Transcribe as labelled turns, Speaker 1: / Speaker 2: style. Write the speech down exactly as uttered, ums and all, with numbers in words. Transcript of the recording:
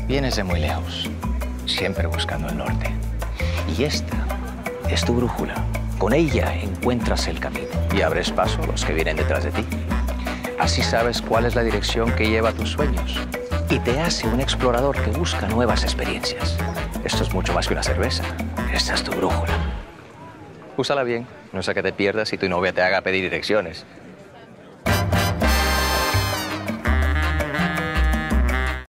Speaker 1: Vienes de muy lejos, siempre buscando el norte. Y esta es tu brújula. Con ella encuentras el camino y abres paso a los que vienen detrás de ti. Así sabes cuál es la dirección que lleva a tus sueños y te hace un explorador que busca nuevas experiencias. Esto es mucho más que una cerveza. Esta es tu brújula. Úsala bien, no sea que te pierdas y tu novia te haga pedir direcciones.